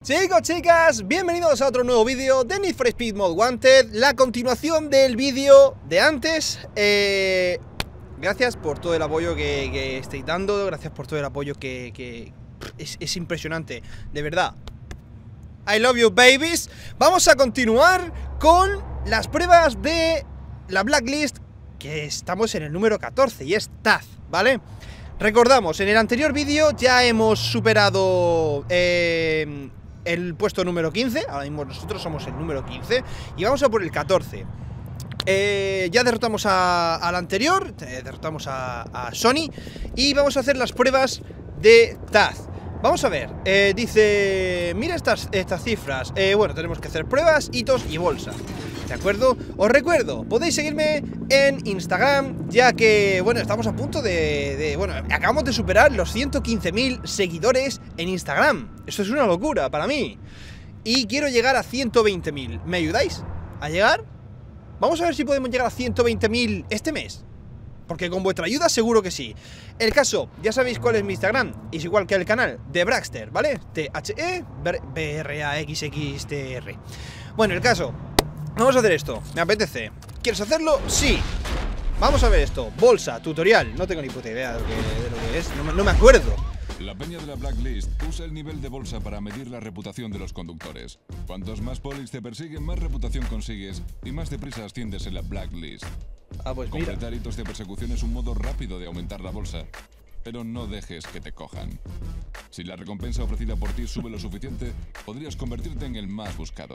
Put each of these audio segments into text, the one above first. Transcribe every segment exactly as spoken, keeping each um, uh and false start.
Chicos, chicas, bienvenidos a otro nuevo vídeo de Need for Speed Most Wanted. La continuación del vídeo de antes. eh, Gracias por todo el apoyo que, que estáis dando. Gracias por todo el apoyo que, que es, es impresionante, de verdad. I love you, babies. Vamos a continuar con las pruebas de la Blacklist, que estamos en el número catorce y es T A Z, ¿vale? Recordamos, en el anterior vídeo ya hemos superado eh, el puesto número quince. Ahora mismo nosotros somos el número quince y vamos a por el catorce. eh, Ya derrotamos a, al anterior, eh, derrotamos a, a Sony. Y vamos a hacer las pruebas de T A Z. Vamos a ver, eh, dice, mira estas, estas cifras. eh, Bueno, tenemos que hacer pruebas, hitos y bolsa, ¿de acuerdo? Os recuerdo, podéis seguirme en Instagram, ya que, bueno, estamos a punto de, de bueno, acabamos de superar los ciento quince mil seguidores en Instagram. Eso es una locura para mí. Y quiero llegar a ciento veinte mil. ¿Me ayudáis a llegar? Vamos a ver si podemos llegar a ciento veinte mil este mes, porque con vuestra ayuda seguro que sí. El caso, ya sabéis cuál es mi Instagram. Es igual que el canal de Braxter, ¿vale? T H E B R A X X T R. Bueno, el caso, vamos a hacer esto, me apetece. ¿Quieres hacerlo? Sí. Vamos a ver esto, bolsa, tutorial. No tengo ni puta idea de lo que, de lo que es, no, no me acuerdo. La peña de la Blacklist usa el nivel de bolsa para medir la reputación de los conductores. Cuantos más polis te persiguen, más reputación consigues y más deprisa asciendes en la Blacklist. Ah, pues mira. Completar hitos de persecución es un modo rápido de aumentar la bolsa, pero no dejes que te cojan. Si la recompensa ofrecida por ti sube lo suficiente, podrías convertirte en el más buscado.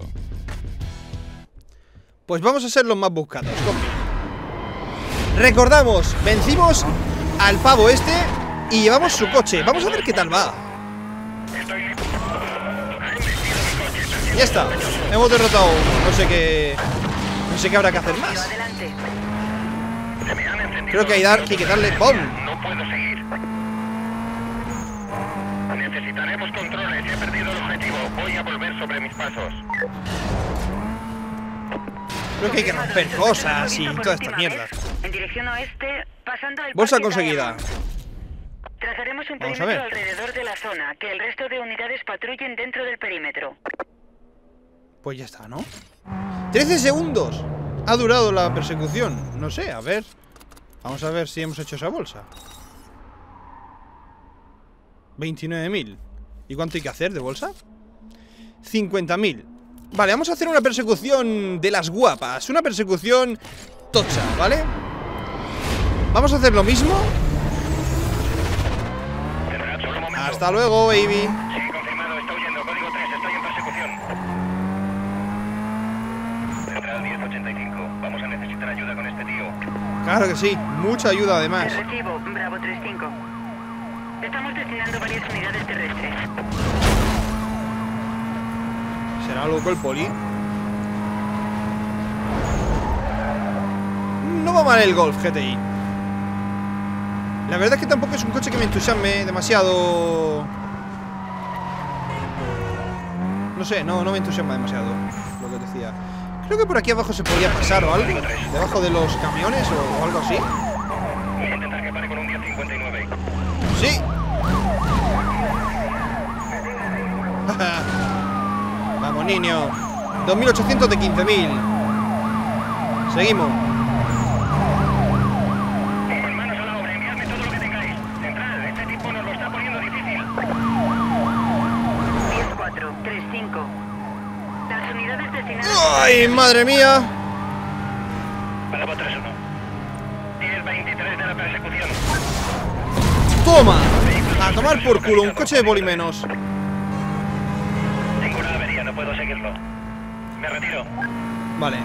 Pues vamos a ser los más buscados, compi. Recordamos, vencimos al pavo este y llevamos su coche. Vamos a ver qué tal va. Ya está, hemos derrotado. No sé qué. No sé qué habrá que hacer más. Creo que hay, dar, que, hay que darle ¡pum! No puedo seguir. Necesitaremos controles. He perdido el objetivo. Voy a volver sobre mis pasos. Creo que hay que romper cosas y toda esta mierda. En dirección oeste, pasando el Bolsa parque conseguida. Diamond. Trazaremos un Vamos a perímetro ver. alrededor de la zona, que el resto de unidades patrullen dentro del perímetro. Pues ya está, ¿no? trece segundos ha durado la persecución. No sé, a ver. Vamos a ver si hemos hecho esa bolsa. veintinueve mil. ¿Y cuánto hay que hacer de bolsa? cincuenta mil. Vale, vamos a hacer una persecución de las guapas. Una persecución tocha, ¿vale? Vamos a hacer lo mismo. General, solo un momento. Hasta luego, baby. Sí, confirmado. Está huyendo. Código tres. Estoy en persecución. Central diez ochenta y cinco. Vamos a necesitar ayuda con este tío. Claro que sí, mucha ayuda además. Recibo, Bravo tres cinco. Estamos destinando varias unidades terrestres. ¿Será loco el poli? No va mal el Golf G T I. La verdad es que tampoco es un coche que me entusiasme demasiado. No sé, no, no me entusiasma demasiado lo que decía. Creo que por aquí abajo se podía pasar o algo. Debajo de los camiones o, o algo así. Voy a intentar que pare con un diez cincuenta y nueve. ¡Sí! Vamos, niño. dos mil ochocientos de quince mil. Seguimos. Manos a la obra. Enviadme todo lo que tengáis. Central, este tipo nos lo está poniendo difícil. diez cuatro, tres cinco. Las unidades destinadas... ¡Ay, madre mía! Bravo tres uno. diez veintitrés de la persecución. ¡Toma! A tomar por culo, un coche de boli menos. Tengo una avería, no puedo seguirlo. Me retiro. Vale.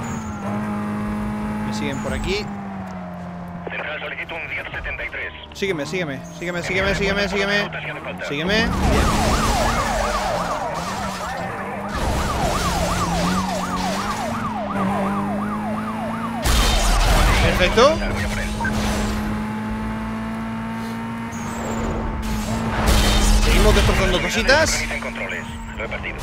Me siguen por aquí. Central, solicito un diez setenta y tres. Sígueme, sígueme, sígueme, sígueme, sígueme, sígueme. Sígueme. Perfecto. Seguimos destrozando cositas. En controles. Repartido.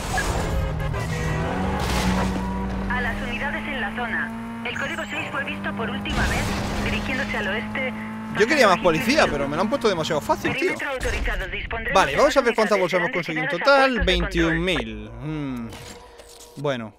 A las unidades en la zona. El código seis fue visto por última vez dirigiéndose al oeste Yo quería más policía, pero me lo han puesto demasiado fácil, tío. Vale, vamos a ver cuántas bolsas hemos conseguido en total. veintiún mil. Mm. Bueno.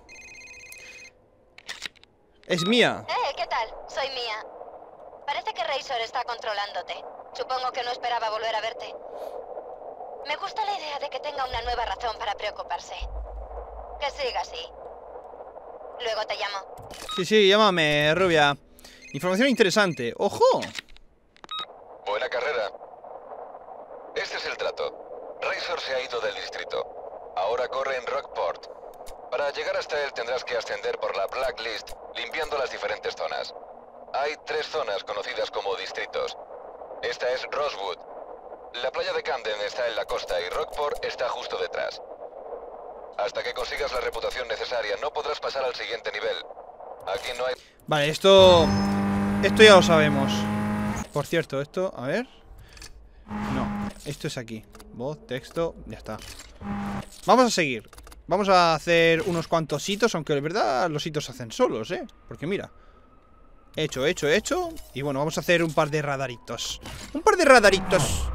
Es Mía. Eh, ¿qué tal? Soy Mía. Parece que Razor está controlándote. Supongo que no esperaba volver a verte. Me gusta la idea de que tenga una nueva razón para preocuparse. Que siga así. Luego te llamo. Sí, sí, llámame, rubia. Información interesante. ¡Ojo! Buena carrera. Este es el trato. Razor se ha ido del distrito. Ahora corre en Rockport. Para llegar hasta él tendrás que ascender por la Blacklist, limpiando las diferentes zonas. Hay tres zonas conocidas como distritos. Esta es Rosewood. La playa de Camden está en la costa y Rockport está justo detrás. Hasta que consigas la reputación necesaria, no podrás pasar al siguiente nivel. Aquí no hay... Vale, esto... Esto ya lo sabemos. Por cierto, esto... A ver... No, esto es aquí. Voz, texto, ya está. Vamos a seguir. Vamos a hacer unos cuantos hitos, aunque de verdad los hitos se hacen solos, ¿eh? Porque mira... Hecho, hecho, hecho. Y bueno, vamos a hacer un par de radaritos. Un par de radaritos.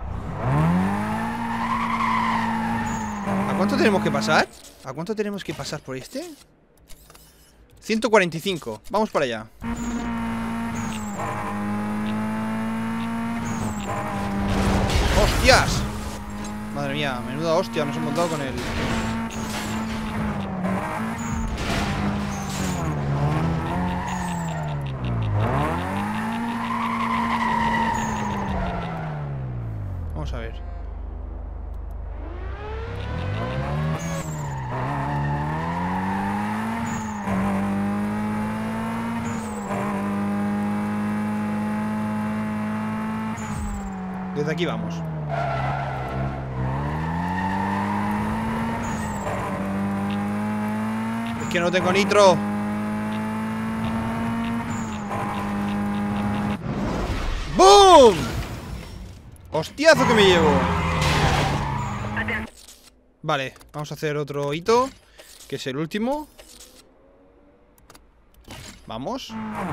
¿A cuánto tenemos que pasar? ¿A cuánto tenemos que pasar por este? ciento cuarenta y cinco. Vamos para allá. ¡Hostias! Madre mía, menuda hostia nos hemos dado con el... Vamos a ver. Desde aquí vamos. Es que no tengo nitro. ¡Boom! ¡Hostiazo que me llevo! Vale, vamos a hacer otro hito, que es el último. Vamos.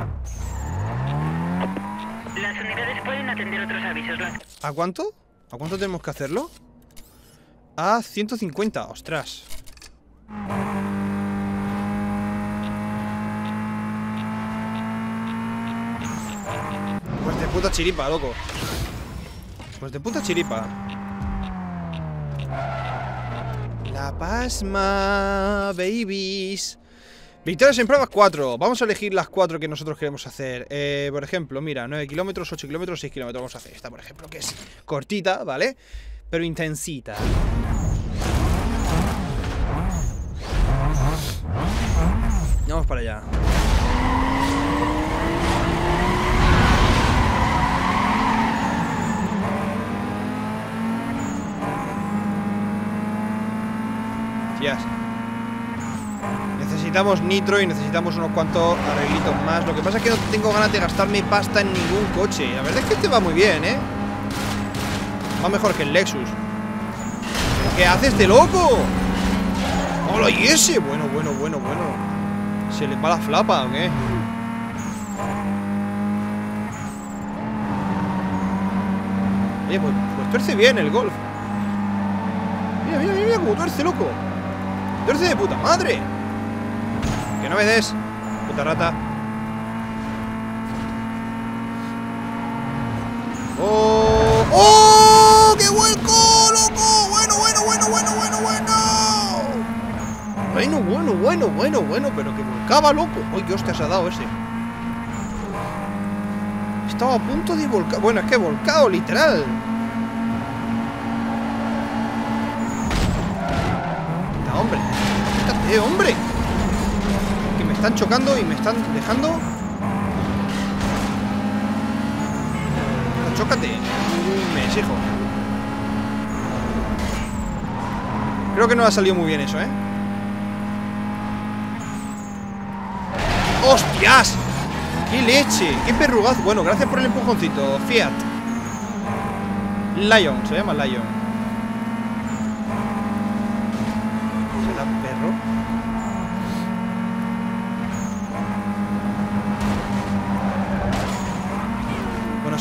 Las unidades pueden atender otros avisos. ¿A cuánto? ¿A cuánto tenemos que hacerlo? A ciento cincuenta, ostras. Pues de puta chiripa, loco. Pues de puta chiripa. La pasma, babies. Victorias en pruebas cuatro. Vamos a elegir las cuatro que nosotros queremos hacer. eh, Por ejemplo, mira, nueve kilómetros, ocho kilómetros, seis kilómetros. Vamos a hacer esta, por ejemplo, que es cortita, ¿vale? Pero intensita. Vamos para allá. Tías. Necesitamos nitro y necesitamos unos cuantos arreglitos más. Lo que pasa es que no tengo ganas de gastarme pasta en ningún coche. La verdad es que este va muy bien, ¿eh? Va mejor que el Lexus. ¿Qué haces, este loco? ¡Hola, y ese! Bueno, bueno, bueno, bueno. ¿Se le va la flapa o qué? Oye, pues, pues tuerce bien el Golf. Mira, mira, mira, mira cómo tuerce, loco. Tuerce de puta madre. Que no me des, puta rata. ¡Oh! ¡Oh! ¡Qué vuelco, loco! Bueno, bueno, bueno, bueno, bueno, bueno. Bueno, bueno, bueno, bueno, bueno. Pero que volcaba, loco. ¡Uy, qué hostias ha dado ese! Estaba a punto de volcar. Bueno, es que he volcado, literal. ¡Está, hombre! ¡Quítate, hombre! Que me están chocando y me están dejando. ¡Chócate! Me exijo. Creo que no ha salido muy bien eso, ¿eh? ¡Hostias! ¡Qué leche! ¡Qué perrugazo! Bueno, gracias por el empujoncito, Fiat. Lion, se llama Lion. ¿Será perro?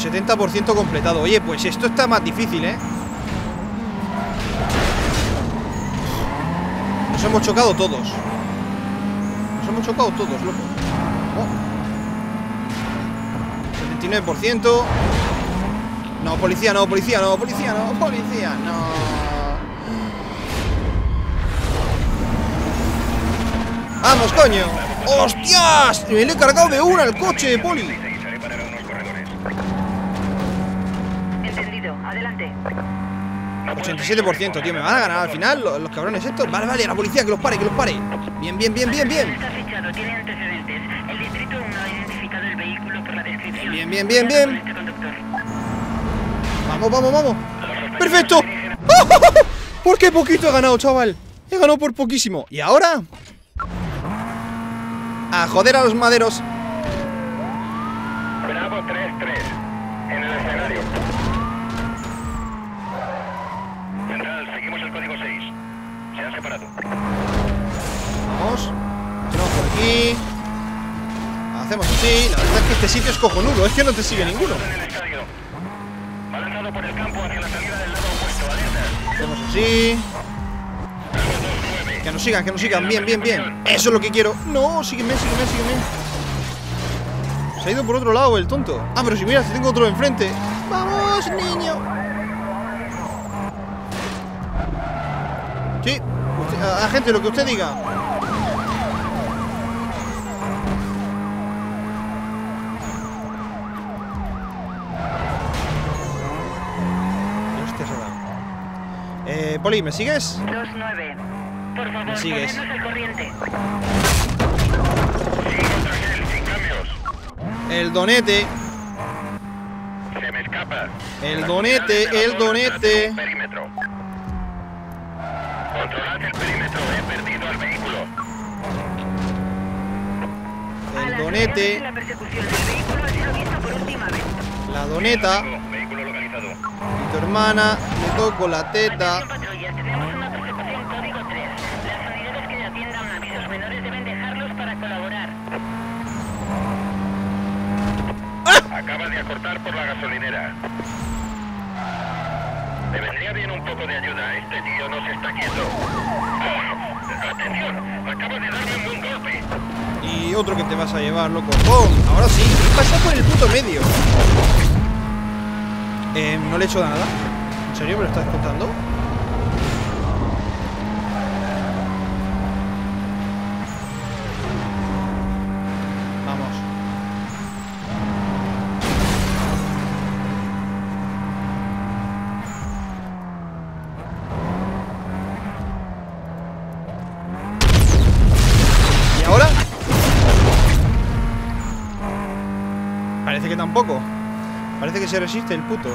setenta por ciento completado. Oye, pues esto está más difícil, ¿eh? Nos hemos chocado todos. Nos hemos chocado todos, loco. Oh. setenta y nueve por ciento. No, policía, no, policía, no, policía, no, policía, no. ¡Vamos, coño! ¡Hostias! Me lo he cargado de una el coche, poli. Entendido, adelante. ochenta y siete por ciento, tío, me van a ganar al final los, los cabrones estos. Vale, vale, la policía, que los pare, que los pare. Bien, bien, bien, bien, bien. Está fichado, tiene antecedentes. El distrito aún no ha identificado el vehículo por la descripción. Bien, bien, bien, bien. Con este conductor. Vamos, vamos, vamos. ¡Perfecto! ¡Oh! ¿Por qué poquito he ganado, chaval? He ganado por poquísimo. ¿Y ahora? A joder a los maderos. Bravo tres tres. En el escenario. Central, seguimos el código seis. Se han separado. Vamos. Entramos por aquí. Hacemos así. La verdad es que este sitio es cojonudo. Es que no te sigue ninguno. En el estadio. Va lanzado por el campo hacia la salida del lado opuesto. Alerta. Hacemos así. Que nos sigan, que nos sigan. Bien, bien, bien. Eso es lo que quiero. No, sígueme, sígueme, sígueme. Se ha ido por otro lado el tonto. Ah, pero si mira, si tengo otro enfrente. ¡Vamos, niño! Sí, usted, agente, lo que usted diga. Hostia, se da. Eh, Poli, ¿me sigues? dos nueve. Por favor, ¿Me sigues? ponernos al corriente. Sigo tras él, sin cambios. El donete. Se me escapa. El donete, el donete. Perímetro. Controlad el perímetro. He perdido al vehículo. El donete. La persecución del vehículo ha sido visto por última vez. La doneta. Vehículo localizado. Y tu hermana le toco la teta. Atención, patrullas, tenemos una persecución código tres. Las unidades que atiendan avisos menores deben dejarlos para colaborar. Acaba de acortar por la gasolinera. Me vendría bien un poco de ayuda. Este tío no se está quieto. ¡Oh! ¡Atención! Acaba de darme un buen golpe. Y otro que te vas a llevar, loco. ¡Pum! Ahora sí, ¿qué pasa por el puto medio? Eh, no le he hecho nada. ¿En serio me lo estás contando? Vamos. ¿Y ahora? Parece que tampoco. Parece que se resiste el puto.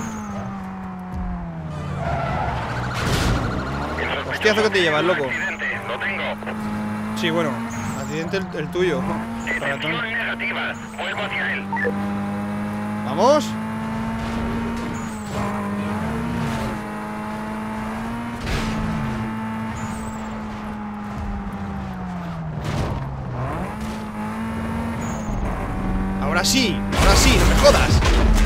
Hostiazo que te llevas, loco. Accidente, lo tengo. Sí, bueno, accidente el, el tuyo. Para Detención negativa. Vuelvo hacia él. Vamos. Ahora sí, ahora sí, no me jodas.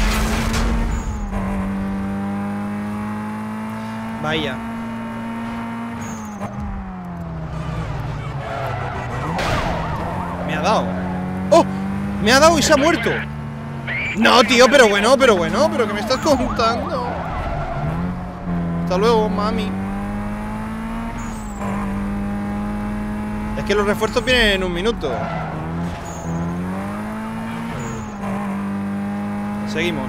Vaya. Me ha dado. ¡Oh! Me ha dado y se ha muerto. No, tío, pero bueno, pero bueno, pero que me estás contando. Hasta luego, mami. Es que los refuerzos vienen en un minuto. Seguimos.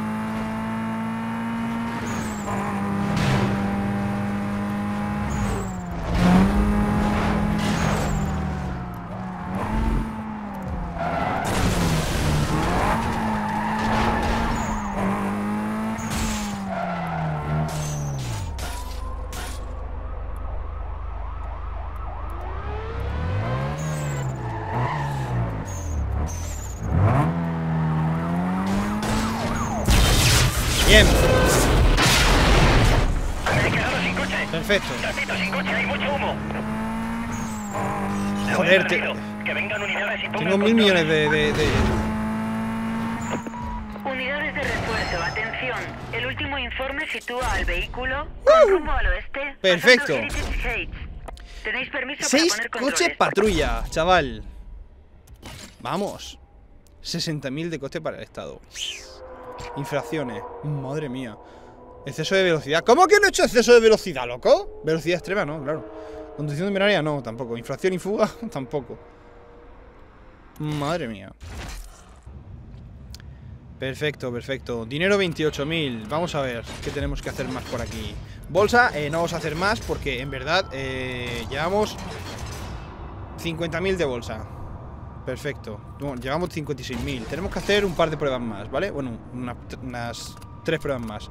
Bien. Me he quedado sin coche. Perfecto. Repito, sin coche, hay mucho humo. Joder, te- Que vengan unidades y pongan tengo mil control. millones de, de, de... Unidades de refuerzo. Atención, el último informe sitúa al vehículo con rumbo al oeste. Perfecto. pasando Heritage Heights. Tenéis permiso para Seis poner coches controles. patrulla, chaval. Vamos. sesenta mil de coste para el estado. Infracciones. Madre mía. Exceso de velocidad. ¿Cómo que no he hecho exceso de velocidad, loco? Velocidad extrema, no, claro. Conducción de binaria, no, tampoco. Infracción y fuga, tampoco. Madre mía. Perfecto, perfecto. Dinero veintiocho mil. Vamos a ver qué tenemos que hacer más por aquí. Bolsa, eh, no vamos a hacer más porque en verdad eh, llevamos cincuenta mil de bolsa. Perfecto. Bueno, llevamos cincuenta y seis mil. Tenemos que hacer un par de pruebas más, ¿vale? Bueno, una, unas tres pruebas más.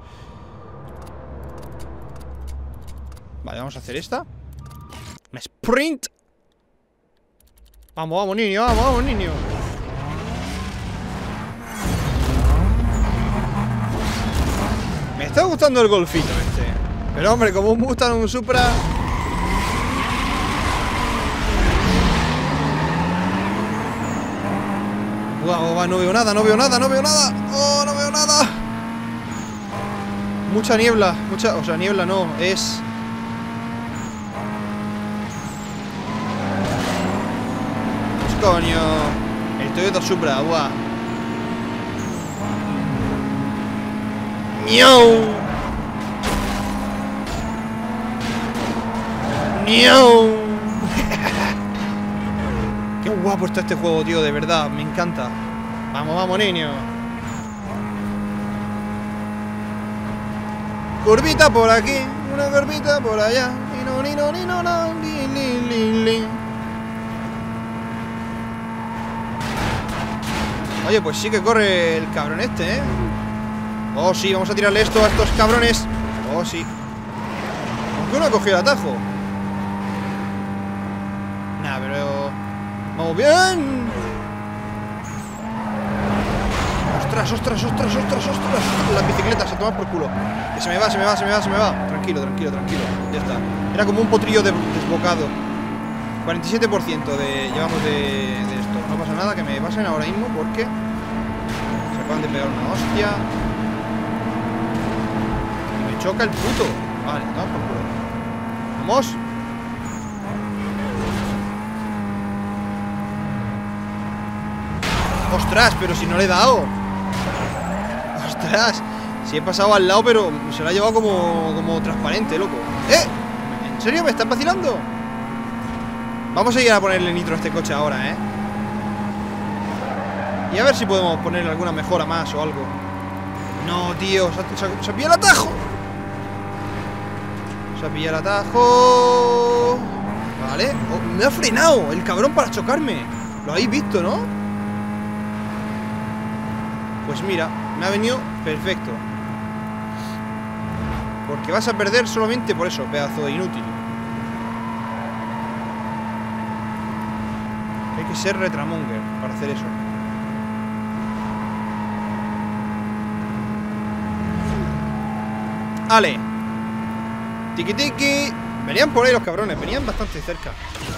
Vale, vamos a hacer esta. Un sprint. Vamos, vamos, niño, vamos, vamos, niño. Me está gustando el golfito este. Pero hombre, como un Mustang o un Supra. Guau, guau, no veo nada, no veo nada, no veo nada. Oh, no veo nada. Mucha niebla, mucha, o sea, niebla no, es... Pues coño. El Toyota Supra, guau. ¡Miau! ¡Miau! Qué guapo está este juego, tío, de verdad, me encanta. Vamos, vamos, niño. Curvita por aquí, una curvita por allá. Ni no, ni no, ni no, no, li, li, li, li. Oye, pues sí que corre el cabrón este, ¿eh? Oh, sí, vamos a tirarle esto a estos cabrones. Oh, sí. Aunque uno ha cogido el atajo. Nah, pero... ¡Vamos bien! ¡Ostras, ostras, ostras, ostras, ostras! Las bicicletas, a tomar por culo. Que se me va, se me va, se me va, se me va. Tranquilo, tranquilo, tranquilo. Ya está. Era como un potrillo de desbocado. cuarenta y siete por ciento de, llevamos de, de esto. No pasa nada que me pasen ahora mismo porque... Se acaban de pegar una hostia. Me choca el puto. Vale, toma por culo. Vamos. Ostras, pero si no le he dado. Ostras. Si he pasado al lado, pero se lo ha llevado como, como transparente, loco. ¡Eh! ¿En serio me están vacilando? Vamos a ir a ponerle nitro a este coche ahora, ¿eh? Y a ver si podemos ponerle alguna mejora más o algo. No, tío, se ha, se ha, se ha pillado el atajo. Se ha pillado el atajo. Vale, oh, me ha frenado el cabrón para chocarme. Lo habéis visto, ¿no? Pues mira, me ha venido perfecto. Porque vas a perder solamente por eso, pedazo de inútil. Hay que ser retramonger para hacer eso. Ale. Tiki tiki. Venían por ahí los cabrones, venían bastante cerca.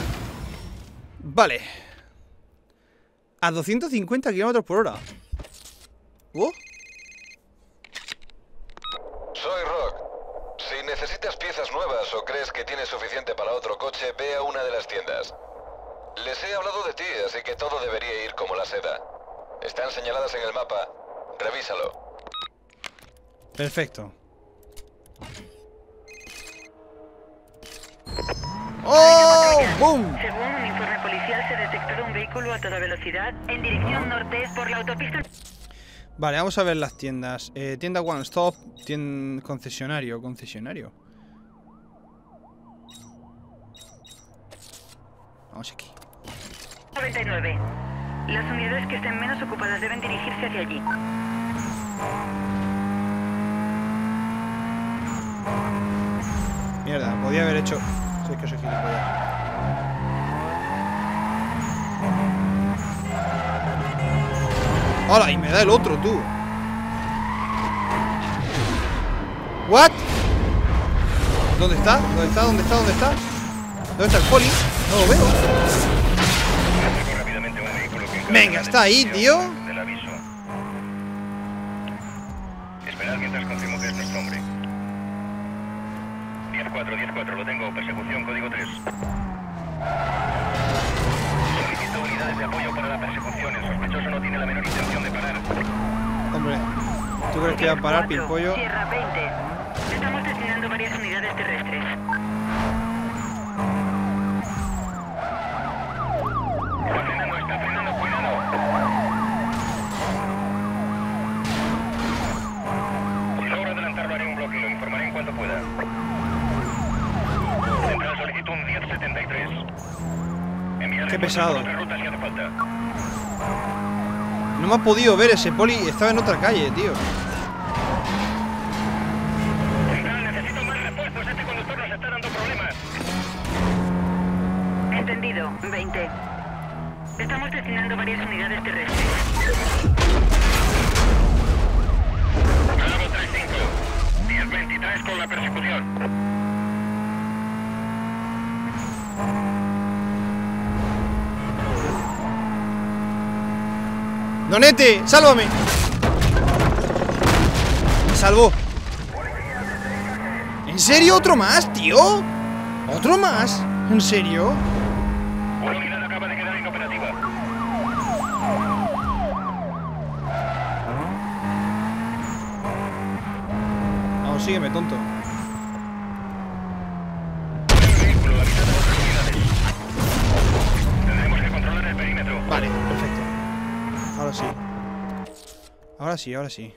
Vale. A doscientos cincuenta kilómetros por hora. ¿Oh? Soy Rock. Si necesitas piezas nuevas o crees que tienes suficiente para otro coche, ve a una de las tiendas. Les he hablado de ti, así que todo debería ir como la seda. Están señaladas en el mapa. Revísalo. Perfecto. ¡Oh! ¡Boom! Según un informe policial, se detectó un vehículo a toda velocidad en dirección norte por la autopista. Vale, vamos a ver las tiendas. eh, Tienda One Stop, tienda concesionario, concesionario. Vamos aquí. noventa y nueve. Las unidades que estén menos ocupadas deben dirigirse hacia allí. Mierda, podía haber hecho... Si es que soy gilipollas. ¡Hala! Y me da el otro, tú. ¿What? ¿Dónde está? ¿Dónde está? ¿Dónde está? ¿Dónde está? ¿Dónde está el poli? No lo veo. Venga, está ahí, tío. localizar mientras confirmo que es nuestro hombre. diez cuatro, diez cuatro, lo tengo. Persecución, código tres. Solicito unidades de apoyo para la persecución. El sospechoso no tiene la menor intención de parar. Hombre, ¿tú crees que va a parar, Pimpollo? Sierra veinte. Estamos destinando varias unidades terrestres. Está frenando, está frenando, cuidado. Si logro adelantarlo haré un bloque, lo informaré en cuanto pueda. Central, solicito un diez setenta y tres. Enviaré Qué pesado. otra ruta si hace falta. No me ha podido ver ese poli, estaba en otra calle, tío. Central, necesito más refuerzos. Este conductor nos está dando problemas. Entendido, veinte. Estamos destinando varias unidades terrestres. Bravo tres cinco. diez veintitrés con la persecución. ¡Donete! ¡Sálvame! Me salvó. ¿En serio otro más, tío? ¿Otro más? ¿En serio? Una unidad acaba de quedar inoperativa. Vamos, sígueme, tonto. El vehículo, la mitad de otras unidades. Tendremos que controlar el perímetro. Vale, perfecto. Ahora sí. Ahora sí, ahora sí.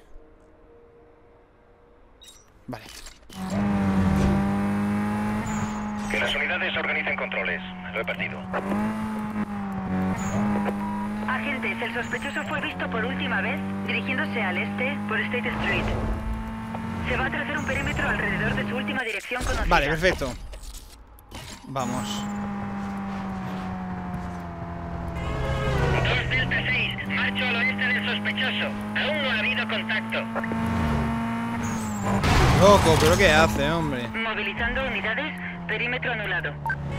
Vale. Que las unidades organicen controles. Lo he partido. Agentes, el sospechoso fue visto por última vez dirigiéndose al este por State Street. Se va a trazar un perímetro alrededor de su última dirección conocida. Vale, perfecto. Vamos. dos Delta seis, marcho al oeste del sospechoso. Aún no ha habido contacto. Loco, pero ¿qué hace, hombre? Movilizando unidades, perímetro anulado.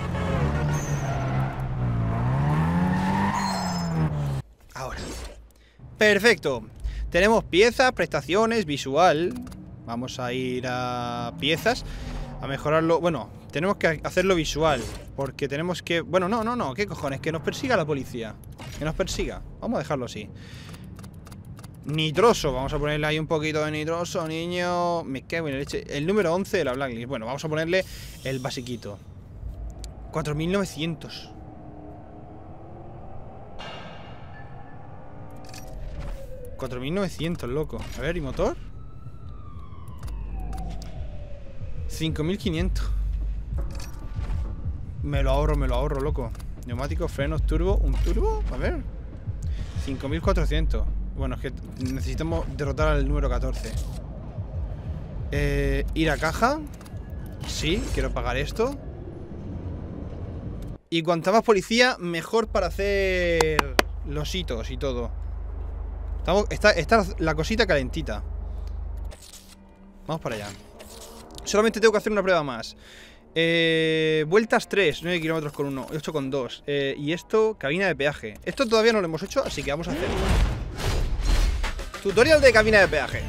Ahora. Perfecto. Tenemos piezas, prestaciones, visual. Vamos a ir a piezas. A mejorarlo. Bueno, tenemos que hacerlo visual. Porque tenemos que... Bueno, no, no, no. ¿Qué cojones? Que nos persiga la policía. Que nos persiga. Vamos a dejarlo así. Nitroso. Vamos a ponerle ahí un poquito de nitroso, niño. Me cago en la leche. El número once de la blacklist. Bueno, vamos a ponerle el basiquito. cuatro mil novecientos. cuatro mil novecientos, loco. A ver, ¿y motor? cinco mil quinientos. Me lo ahorro, me lo ahorro, loco. Neumáticos, frenos, turbo. ¿Un turbo? A ver. cinco mil cuatrocientos. Bueno, es que necesitamos derrotar al número catorce. Eh, ir a caja. Sí, quiero pagar esto. Y cuanta más policía, mejor para hacer los hitos y todo. Estamos, está, está la cosita calentita. Vamos para allá. Solamente tengo que hacer una prueba más. Eh, vueltas tres, nueve kilómetros con uno, ocho con dos. Eh, y esto, cabina de peaje. Esto todavía no lo hemos hecho, así que vamos a hacerlo. Tutorial de cabina de peaje.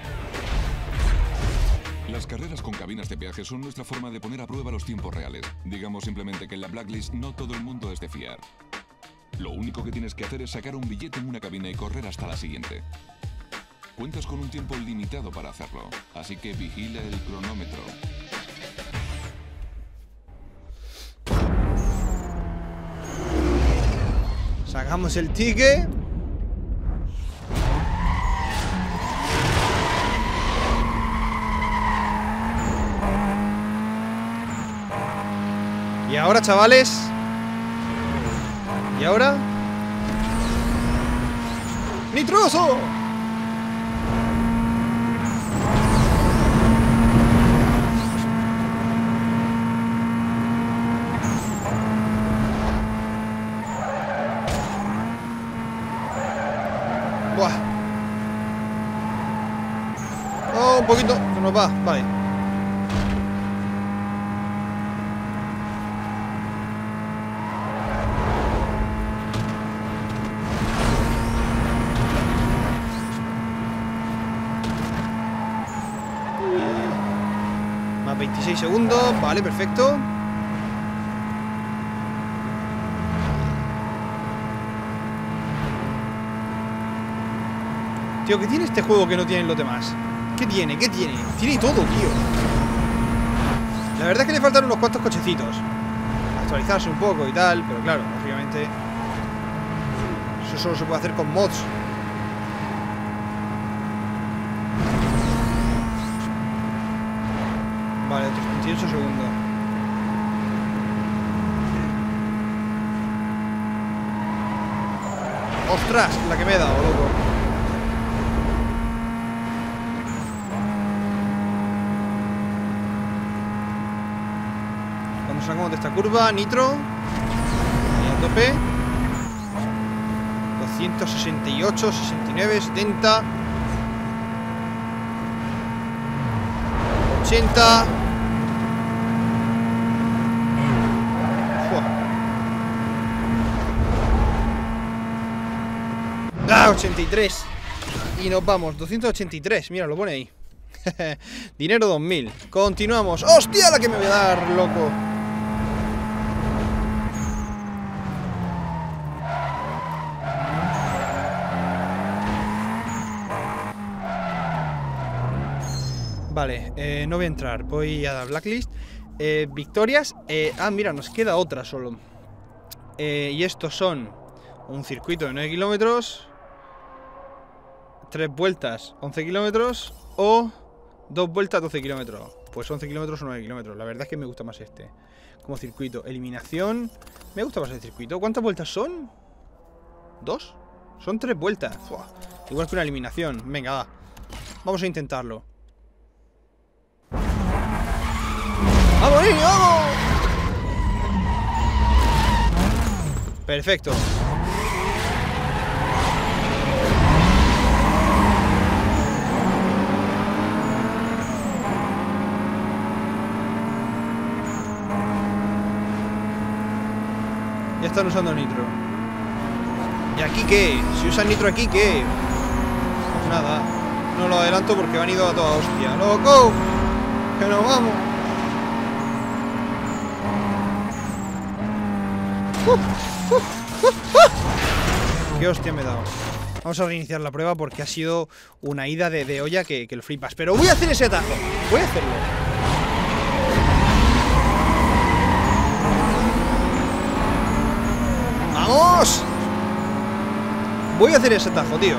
Las carreras con cabinas de peaje son nuestra forma de poner a prueba los tiempos reales. Digamos simplemente que en la Blacklist no todo el mundo es de fiar. Lo único que tienes que hacer es sacar un billete en una cabina y correr hasta la siguiente. Cuentas con un tiempo limitado para hacerlo, así que vigila el cronómetro. Sacamos el ticket. Y ahora, chavales. Y ahora... ¡Nitroso! Buah. Oh, un poquito. Se nos va. Vale. veintiséis segundos. Vale, perfecto. Tío, ¿qué tiene este juego que no tienen los demás? ¿Qué tiene? ¿Qué tiene? Tiene todo, tío. La verdad es que le faltan unos cuantos cochecitos. Actualizarse un poco y tal, pero claro, lógicamente eso solo se puede hacer con mods. Vale, otros veintiocho segundos. ¡Ostras! La que me he dado, loco. Cuando salgamos de esta curva, nitro. Y a tope. doscientos sesenta y ocho, sesenta y nueve, setenta. ochenta. ¡Ah! ochenta y tres. Y nos vamos, doscientos ochenta y tres. Mira, lo pone ahí. Dinero dos mil. Continuamos. ¡Hostia, la que me voy a dar, loco! Vale, eh, no voy a entrar. Voy a dar blacklist. eh, Victorias, eh, ah, mira, nos queda otra solo. eh, Y estos son un circuito de nueve kilómetros, tres vueltas, once kilómetros, o dos vueltas, doce kilómetros. Pues once kilómetros o nueve kilómetros. La verdad es que me gusta más este como circuito. Eliminación. Me gusta más el circuito. ¿Cuántas vueltas son? ¿Dos? Son tres vueltas. Fua. Igual que una eliminación. Venga, va. Vamos a intentarlo. ¡Vamos, niño! ¡Vamos! Perfecto. Ya están usando nitro. ¿Y aquí qué? Si usan nitro aquí, ¿qué? Pues nada. No lo adelanto porque van ido a toda hostia. ¡Loco! ¡Que nos vamos! Uh, uh, uh, uh. ¡Qué hostia me he dado! Vamos a reiniciar la prueba porque ha sido una ida de, de olla que, que lo flipas. Pero voy a hacer ese atajo. Voy a hacerlo. ¡Vamos! Voy a hacer ese atajo, tío.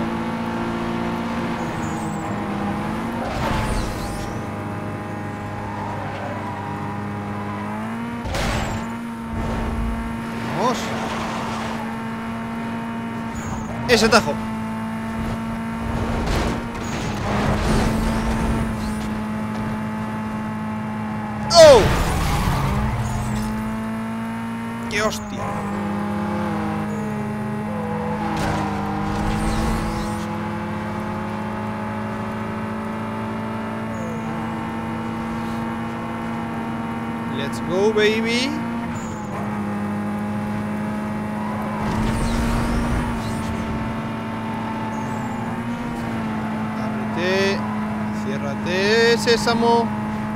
Vamos. Ese atajo. ¡Oh! ¡Qué hostia! Let's go, baby. Ábrete. Ciérrate, sésamo.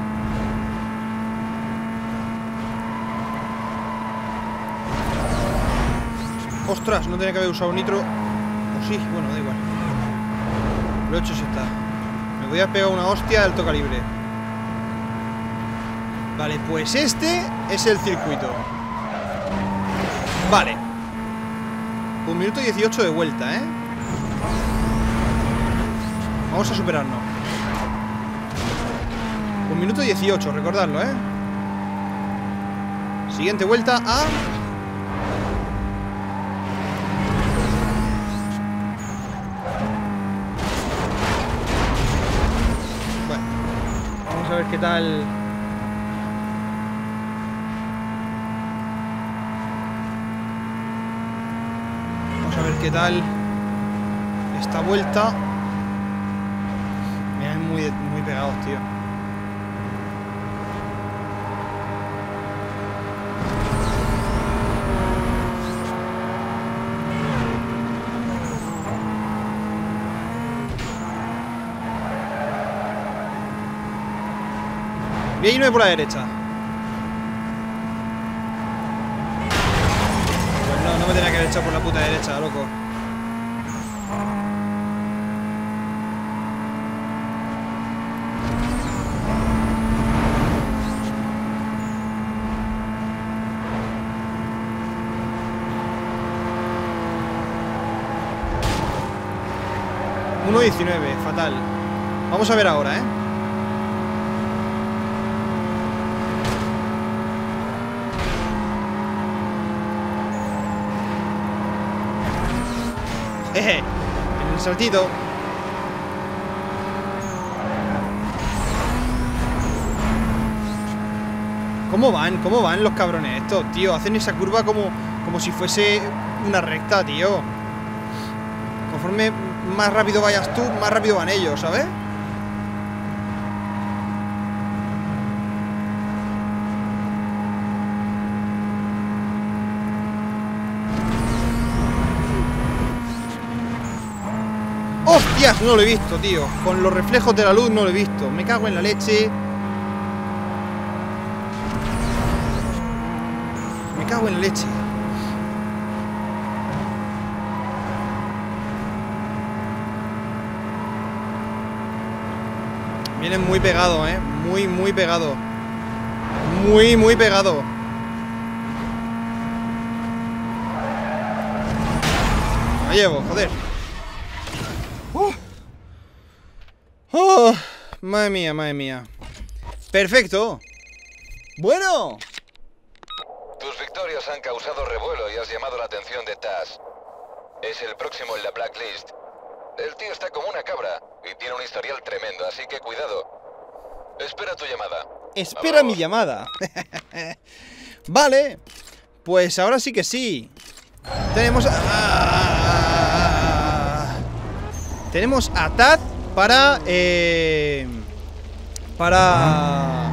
Ostras, no tenía que haber usado nitro. O sí, bueno, da igual. Lo hecho se está. Me voy a pegar una hostia de alto calibre. Vale, pues este es el circuito. Vale. Un minuto dieciocho de vuelta, ¿eh? Vamos a superarnos. Un minuto dieciocho, recordadlo, ¿eh? Siguiente vuelta a... Bueno, vamos a ver qué tal... A ver qué tal esta vuelta. Me ven muy, muy pegados, tío. Voy a irme por la derecha. Pues no, no me tenía que haber echado por la puta derecha, loco. uno diecinueve, fatal. Vamos a ver ahora, ¿eh? Jeje, en el saltito. ¿Cómo van? ¿Cómo van los cabrones estos, tío? Hacen esa curva como, como si fuese una recta, tío. Conforme más rápido vayas tú, más rápido van ellos, ¿sabes? ¡Hostias! No lo he visto, tío. Con los reflejos de la luz no lo he visto. Me cago en la leche. Me cago en la leche. Vienen muy pegado, eh. Muy, muy pegado. Muy, muy pegado. Me llevo, joder. Uh. Oh, madre mía, madre mía. Perfecto. Bueno. Tus victorias han causado revuelo y has llamado la atención de Taz. Es el próximo en la blacklist. El tío está como una cabra y tiene un historial tremendo, así que cuidado. Espera tu llamada. Espera Vamos. mi llamada. Vale. Pues ahora sí que sí. Tenemos a... Ah, tenemos a Taz para... Eh, para...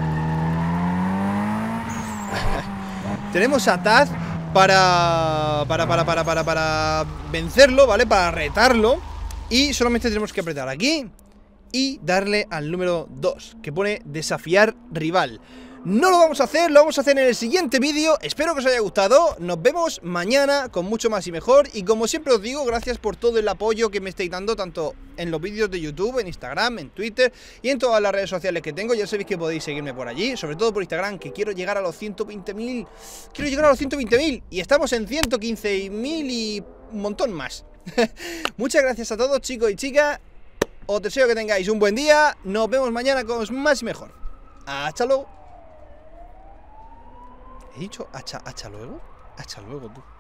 Tenemos a Taz para... Para, para, para, para, para vencerlo, ¿vale? Para retarlo. Y solamente tenemos que apretar aquí y darle al número dos, que pone desafiar rival. No lo vamos a hacer, lo vamos a hacer en el siguiente vídeo. Espero que os haya gustado. Nos vemos mañana con mucho más y mejor. Y como siempre os digo, gracias por todo el apoyo que me estáis dando, tanto en los vídeos de YouTube, en Instagram, en Twitter y en todas las redes sociales que tengo. Ya sabéis que podéis seguirme por allí, sobre todo por Instagram, que quiero llegar a los ciento veinte mil. Quiero llegar a los ciento veinte mil y estamos en ciento quince mil y un montón más. Muchas gracias a todos, chicos y chicas. Os deseo que tengáis un buen día. Nos vemos mañana con más y mejor. Hasta luego. ¿He dicho hacha, hacha luego? Hacha luego, tú.